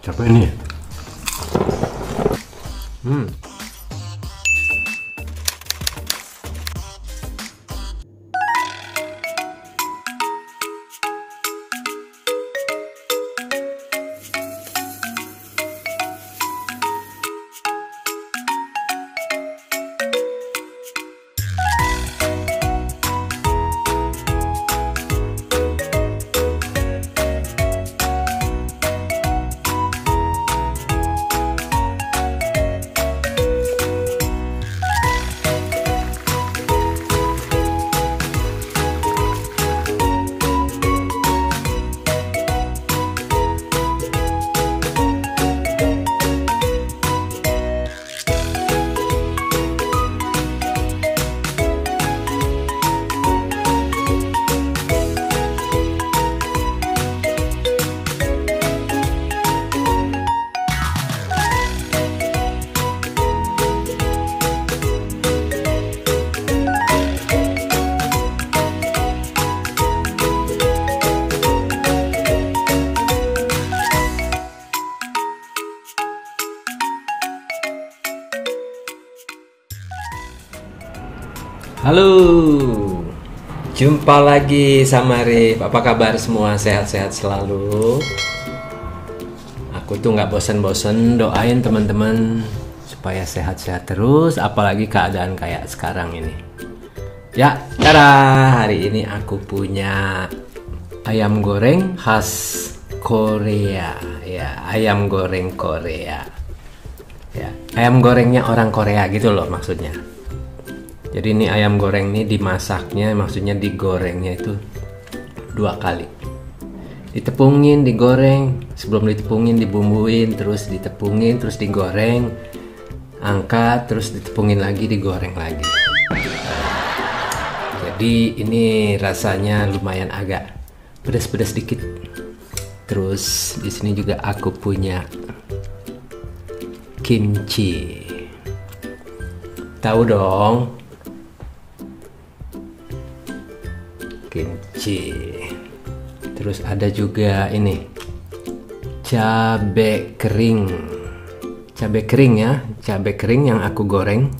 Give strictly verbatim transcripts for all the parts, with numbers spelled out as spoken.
Capek nih. Hmm. Halo, jumpa lagi sama Rif. Apa kabar semua? Sehat-sehat selalu. Aku tuh nggak bosen-bosen doain teman-teman supaya sehat-sehat terus, apalagi keadaan kayak sekarang ini. Ya, tada! Hari ini aku punya ayam goreng khas Korea. Ya, ayam goreng Korea. Ya, ayam gorengnya orang Korea gitu loh maksudnya. Jadi ini ayam goreng ini dimasaknya, maksudnya digorengnya itu dua kali. Ditepungin, digoreng, sebelum ditepungin dibumbuin, terus ditepungin, terus digoreng, angkat, terus ditepungin lagi, digoreng lagi. Jadi ini rasanya lumayan agak pedas-pedas dikit. Terus di sini juga aku punya kimchi. Tahu dong? Kimchi. Terus ada juga ini cabai kering, cabai kering ya, cabai kering yang aku goreng.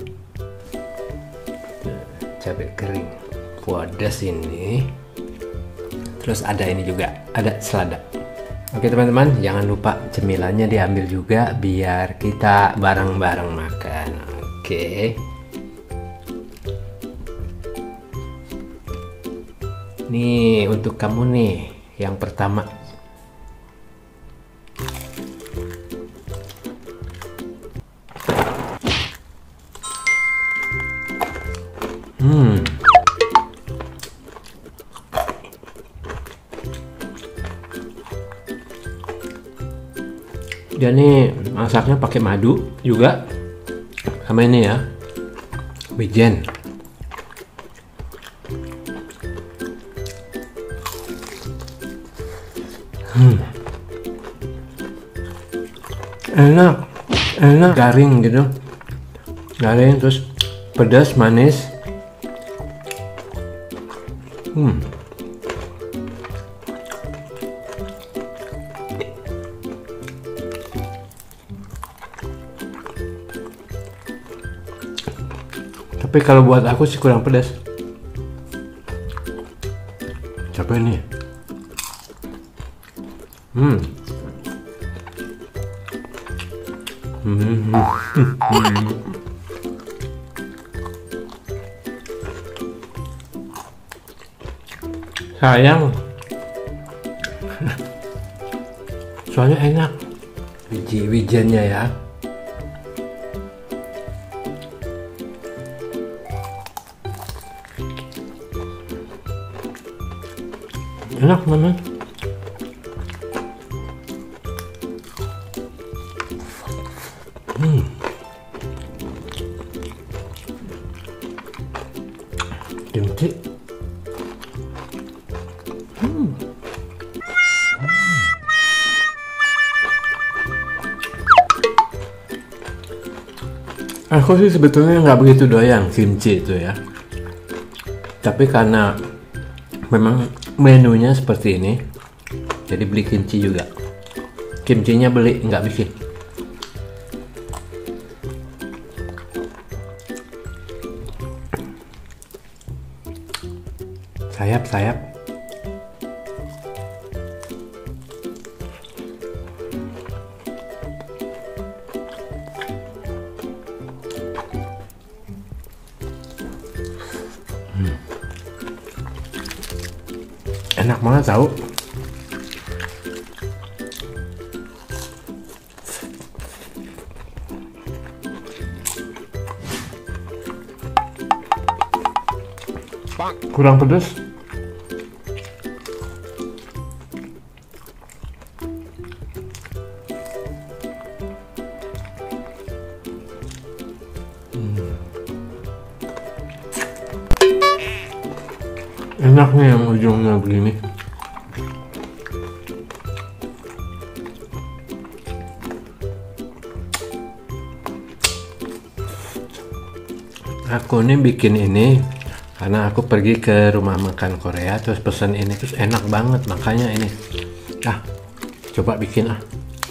Cabai kering, pedas ini. Terus ada ini juga, ada selada. Oke teman-teman, jangan lupa cemilannya diambil juga biar kita bareng-bareng makan. Oke. Nih untuk kamu nih, yang pertama. Hmm. Dia nih masaknya pakai madu juga, sama ini ya, wijen. Hmm. Enak, enak, garing gitu, garing terus pedas manis. Hmm. Tapi kalau buat aku sih kurang pedas. Capek nih. Hmm. Hmm. Hmm. Sayang. Soalnya enak. Wiji-wijennya ya. Enak teman-teman. Hmm. Kimchi. Hmm. Aku sih sebetulnya nggak begitu doyan kimchi itu ya. Tapi karena memang menunya seperti ini, jadi beli kimchi juga. Kimchinya beli, nggak bikin. Sayap-sayap. Hmm. Enak banget tahu. Kurang pedas. Hmm. Enaknya yang ujungnya begini. Aku nih bikin ini karena aku pergi ke rumah makan Korea terus pesan ini terus enak banget, makanya ini ah coba bikin ah.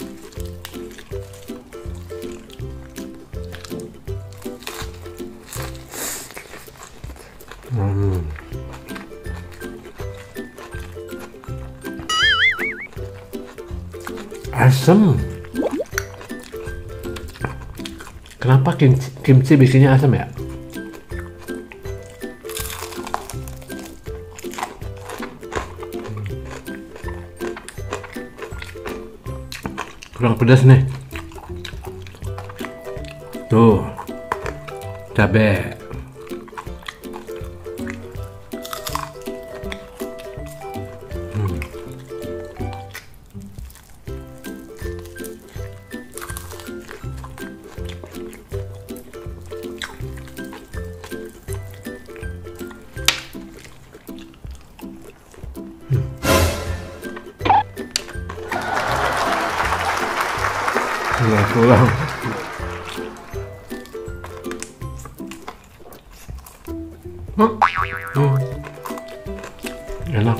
Hmm. Asam. Kenapa kimchi, kimchi bikinnya asam ya? Kurang pedas nih. Tuh, cabai. Hmm. Pulang. Hmm. Hmm. Enak.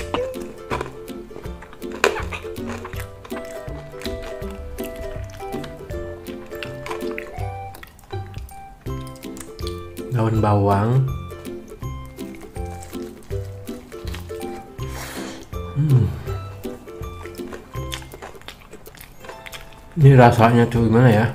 Daun bawang. Hmm. Ini rasanya tuh gimana ya?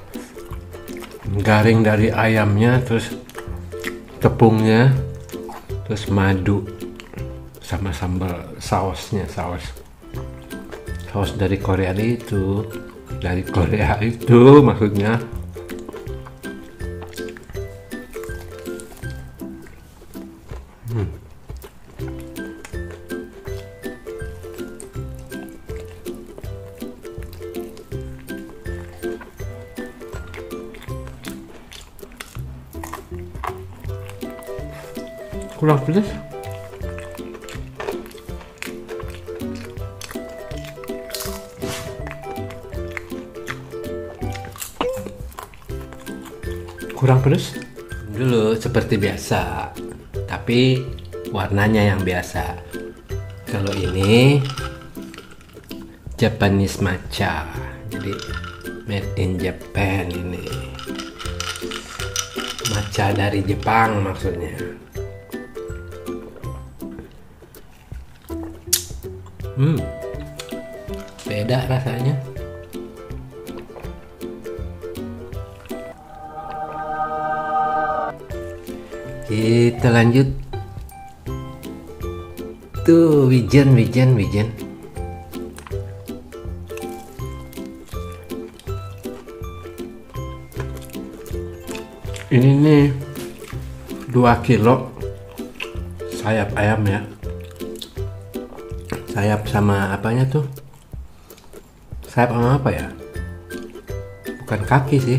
Garing dari ayamnya, terus tepungnya, terus madu sama sambal sausnya, saus saus dari Korea itu, dari Korea itu maksudnya. Hmm. Kurang pedas. Kurang pedas. Dulu seperti biasa, tapi warnanya yang biasa. Kalau ini Japanese matcha, jadi made in Japan ini. Matcha dari Jepang maksudnya. Hmm, beda rasanya. Kita lanjut. Tuh, wijen, wijen, wijen. Ini nih dua kilo sayap ayam ya. Sayap sama apanya tuh? Sayap sama apa ya? Bukan kaki sih.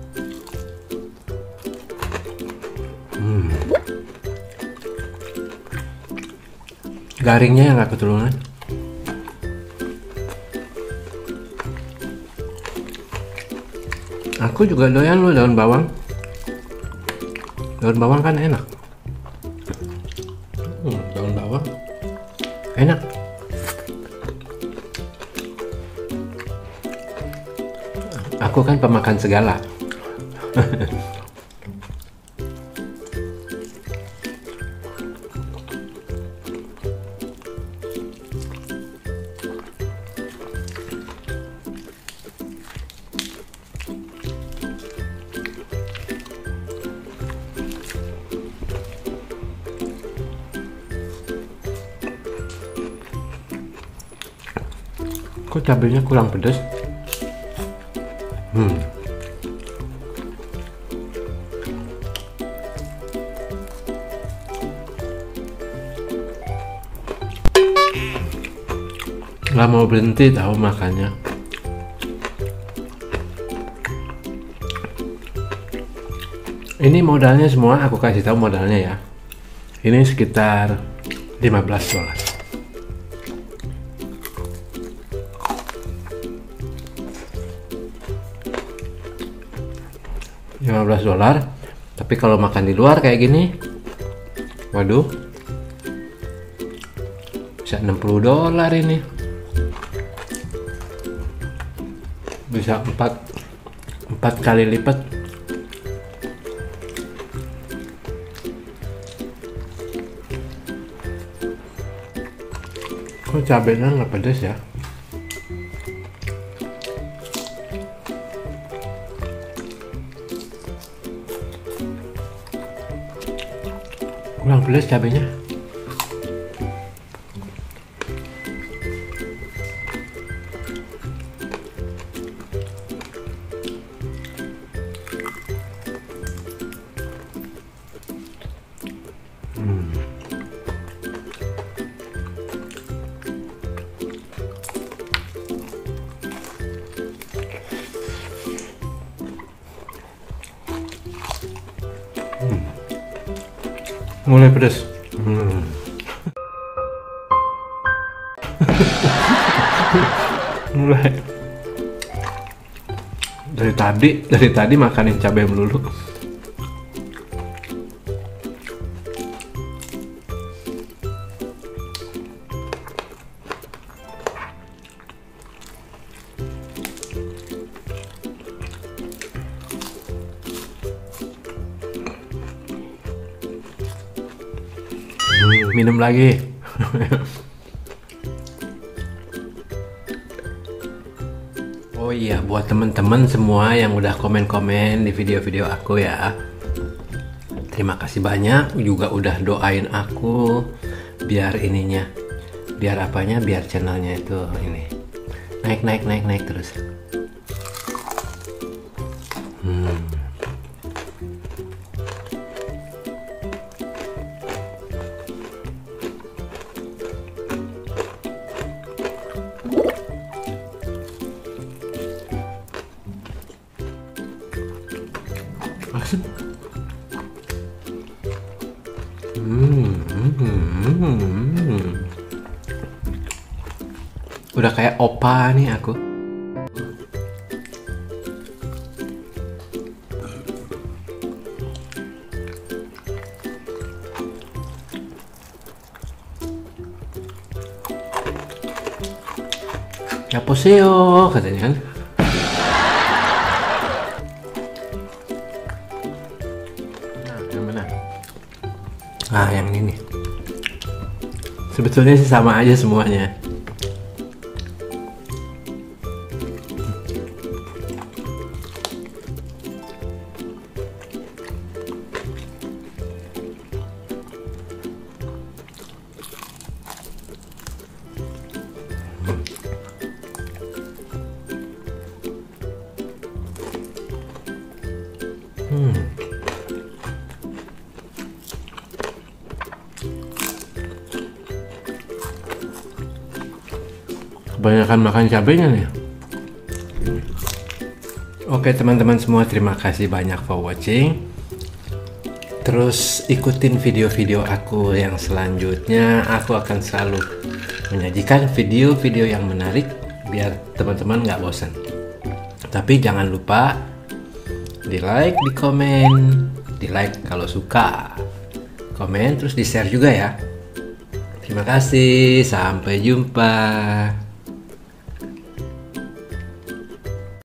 Hmm. Garingnya yang gak keturunan. Aku juga doyan loh daun bawang. Daun bawang kan enak. Hmm, daun bawang enak. Aku kan pemakan segala. Kok cabenya kurang pedas? Hmm. Nggak mau berhenti tahu makannya. Ini modalnya semua aku kasih tahu modalnya ya. Ini sekitar lima belas dolar. lima belas dolar. Tapi kalau makan di luar kayak gini, waduh, bisa enam puluh dolar ini. Bisa empat empat kali lipat. Kok cabenya nggak pedas ya? Kurang pedas cabenya. Hmm. Hmm. Mulai pedas. Hmm. Mulai. Dari tadi, dari tadi makanin cabai melulu. Minum lagi. Oh iya, buat teman-teman semua yang udah komen-komen di video-video aku ya, terima kasih banyak juga udah doain aku biar ininya, biar apanya, biar channelnya itu ini naik naik naik naik terus. Hmm. Hmm, hmm, hmm. Udah kayak opa nih aku. Ya poseo katanya kan. Ah, yang ini nih. Sebetulnya sih sama aja semuanya. Hmm. Kebanyakan makan cabenya nih. Oke teman-teman semua, terima kasih banyak for watching. Terus ikutin video-video aku yang selanjutnya. Aku akan selalu menyajikan video-video yang menarik biar teman-teman nggak bosan. Tapi jangan lupa di like, di komen, di like kalau suka, komen terus di share juga ya. Terima kasih, sampai jumpa.